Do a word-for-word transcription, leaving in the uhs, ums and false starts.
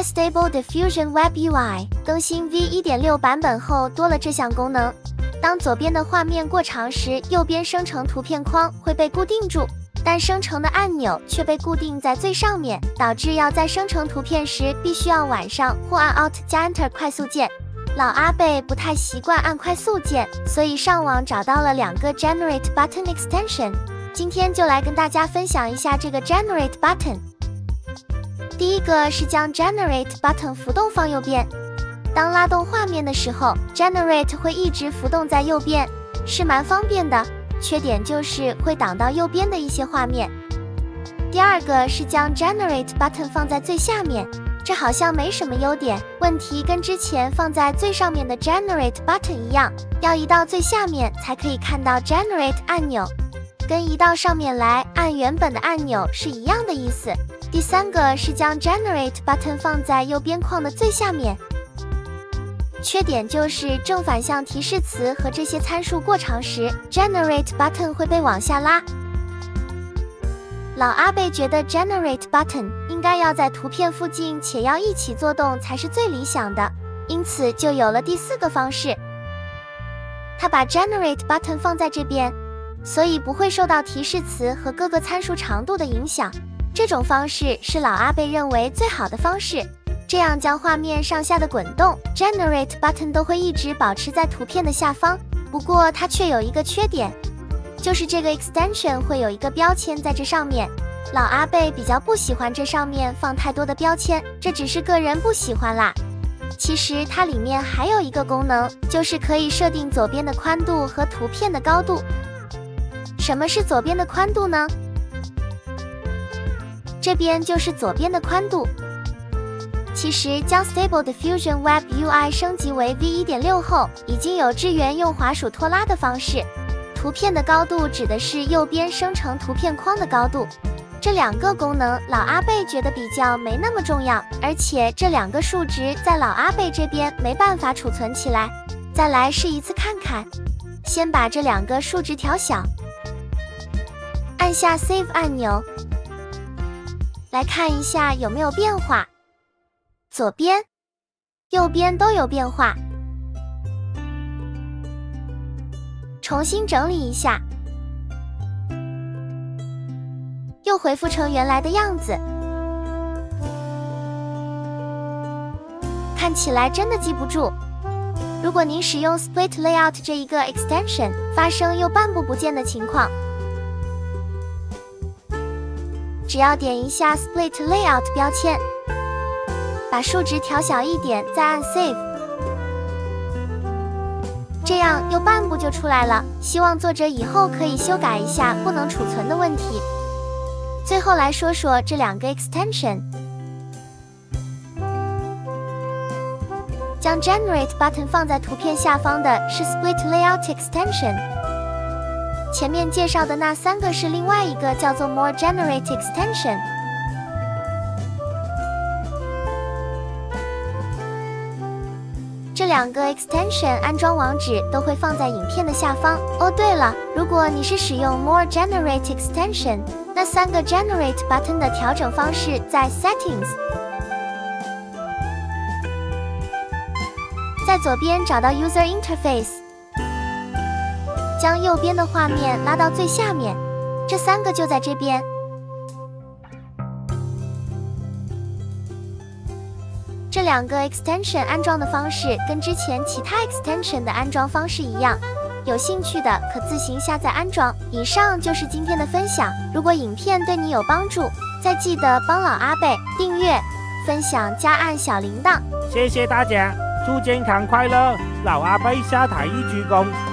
在 Stable Diffusion Web U I 更新 V 一点六 版本后多了这项功能。当左边的画面过长时，右边生成图片框会被固定住，但生成的按钮却被固定在最上面，导致要在生成图片时必须要晚上或按 Alt 加 Enter 快速键。老阿贝不太习惯按快速键，所以上网找到了两个 Generate Button Extension。今天就来跟大家分享一下这个 Generate Button。第一个是将 Generate Button 浮动放右边。当拉动画面的时候 ，Generate 会一直浮动在右边，是蛮方便的。缺点就是会挡到右边的一些画面。第二个是将 Generate Button 放在最下面。这好像没什么优点，问题跟之前放在最上面的 Generate Button 一样，要移到最下面才可以看到 Generate 按钮，跟移到上面来按原本的按钮是一样的意思。第三个是将 Generate Button 放在右边框的最下面，缺点就是正反向提示词和这些参数过长时 ，Generate Button 会被往下拉。老阿贝觉得 Generate Button 应该要在图片附近，且要一起作动才是最理想的，因此就有了第四个方式。他把 Generate Button 放在这边，所以不会受到提示词和各个参数长度的影响。这种方式是老阿贝认为最好的方式，这样将画面上下的滚动 Generate Button 都会一直保持在图片的下方。不过它却有一个缺点，就是这个 extension 会有一个标签在这上面，老阿贝比较不喜欢这上面放太多的标签，这只是个人不喜欢啦。其实它里面还有一个功能，就是可以设定左边的宽度和图片的高度。什么是左边的宽度呢？这边就是左边的宽度。其实将 Stable Diffusion Web U I 升级为 V 一点六 后，已经有支援用滑鼠拖拉的方式。图片的高度指的是右边生成图片框的高度。这两个功能老阿贝觉得比较没那么重要，而且这两个数值在老阿贝这边没办法储存起来。再来试一次看看，先把这两个数值调小，按下 Save 按钮，来看一下有没有变化。左边、右边都有变化。重新整理一下，又恢复成原来的样子。看起来真的记不住。如果您使用 Split Layout 这一个 extension， 发生又半步不见的情况，只要点一下 Split Layout 标签，把数值调小一点，再按 Save。这样右半部就出来了，希望作者以后可以修改一下不能储存的问题。最后来说说这两个 extension。将 Generate Button 放在图片下方的是 Split Layout Extension， 前面介绍的那三个是另外一个叫做 More Generate Extension。这两个 extension 安装网址都会放在影片的下方。哦，对了，如果你是使用 More Generate Extension， 那三个 Generate Button 的调整方式在 Settings， 在左边找到 User Interface， 将右边的画面拉到最下面，这三个就在这边。这两个 extension 安装的方式跟之前其他 extension 的安装方式一样，有兴趣的可自行下载安装。以上就是今天的分享，如果影片对你有帮助，再记得帮老阿贝订阅、分享加按小铃铛。 谢谢大家，祝健康快乐，老阿贝下台一鞠躬。